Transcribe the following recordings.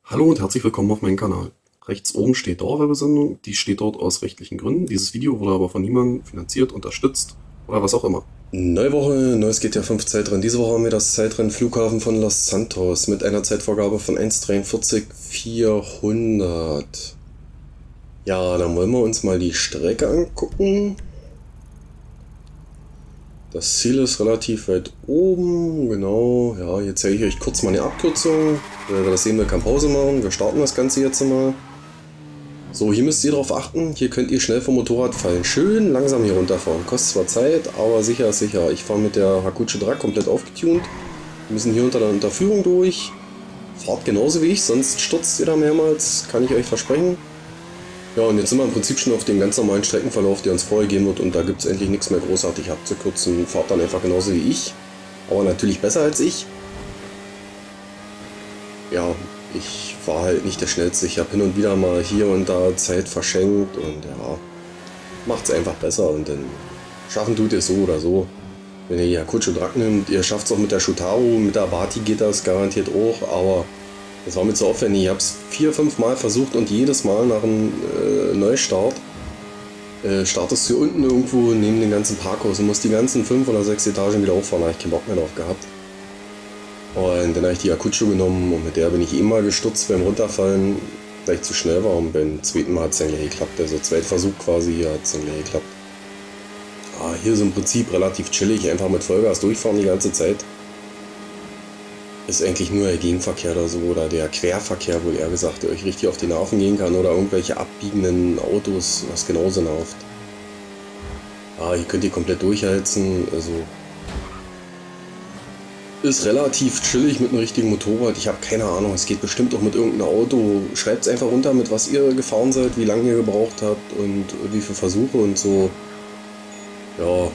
Hallo und herzlich willkommen auf meinem Kanal. Rechts oben steht Dauerwerbesendung, die steht dort aus rechtlichen Gründen. Dieses Video wurde aber von niemandem finanziert, unterstützt oder was auch immer. Neue Woche, neues GTA 5 Zeitrennen. Diese Woche haben wir das Zeitrennen Flughafen von Los Santos mit einer Zeitvorgabe von 1:43,400. Ja, dann wollen wir uns mal die Strecke angucken. Das Ziel ist relativ weit oben, genau. Ja, jetzt zeige ich euch kurz mal eine Abkürzung. Wer das sehen will, kann Pause machen. Wir starten das Ganze jetzt mal. So, hier müsst ihr darauf achten, hier könnt ihr schnell vom Motorrad fallen. Schön langsam hier runterfahren. Kostet zwar Zeit, aber sicher ist sicher. Ich fahre mit der Hakucho Drag komplett aufgetunt. Wir müssen hier unter der Unterführung durch. Fahrt genauso wie ich, sonst stürzt ihr da mehrmals, kann ich euch versprechen. Ja, und jetzt sind wir im Prinzip schon auf dem ganz normalen Streckenverlauf, der uns vorgegeben wird, und da gibt es endlich nichts mehr großartig abzukürzen. Fahrt dann einfach genauso wie ich, aber natürlich besser als ich. Ja, ich war halt nicht der Schnellste. Ich habe hin und wieder mal hier und da Zeit verschenkt und ja, macht's einfach besser und dann schaffen tut ihr es so oder so. Wenn ihr die Hakucho Drag nimmt, ihr schafft es auch mit der Shutaru, mit der Abati geht das garantiert auch, aber das war mir zu aufwendig. Ich habe es 4-5 Mal versucht und jedes Mal nach einem Neustart startest du unten irgendwo neben dem ganzen Parkhaus und musst die ganzen 5 oder 6 Etagen wieder hochfahren. Da habe ich keinen Bock mehr drauf gehabt. Und dann habe ich die Hakucho genommen und mit der bin ich immer gestürzt beim Runterfallen, weil ich zu schnell war, und beim zweiten Mal hat es dann gleich geklappt. Also Zweitversuch quasi, hier hat es dann gleich geklappt. Hier ist im Prinzip relativ chillig, einfach mit Vollgas durchfahren die ganze Zeit. Ist eigentlich nur der Gegenverkehr oder so, oder der Querverkehr wohl eher gesagt, der euch richtig auf die Nerven gehen kann, oder irgendwelche abbiegenden Autos, was genauso nervt. Hier könnt ihr komplett durchheizen, also ist relativ chillig mit einem richtigen Motorrad. Ich habe keine Ahnung, es geht bestimmt auch mit irgendeinem Auto. Schreibt es einfach runter, mit was ihr gefahren seid, wie lange ihr gebraucht habt und wie viele Versuche und so. Ja.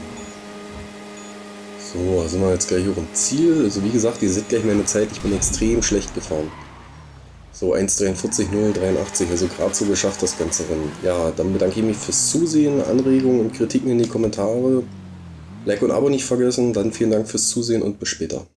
So, sind wir jetzt gleich auch im Ziel. Also wie gesagt, ihr seht gleich meine Zeit, ich bin extrem schlecht gefahren. So, 1:43,083, also gerade so geschafft das ganze Rennen. Ja, dann bedanke ich mich fürs Zusehen, Anregungen und Kritiken in die Kommentare. Like und Abo nicht vergessen, dann vielen Dank fürs Zusehen und bis später.